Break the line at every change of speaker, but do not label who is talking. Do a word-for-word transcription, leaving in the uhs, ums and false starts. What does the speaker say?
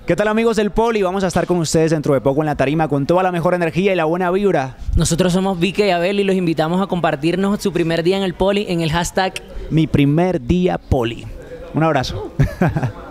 ¿Qué tal, amigos del Poli? Vamos a estar con ustedes dentro de poco en la tarima con toda la mejor energía y la buena vibra.
Nosotros somos Vique y Abel y los invitamos a compartirnos su primer día en el Poli en el hashtag
Mi primer día Poli. Un abrazo.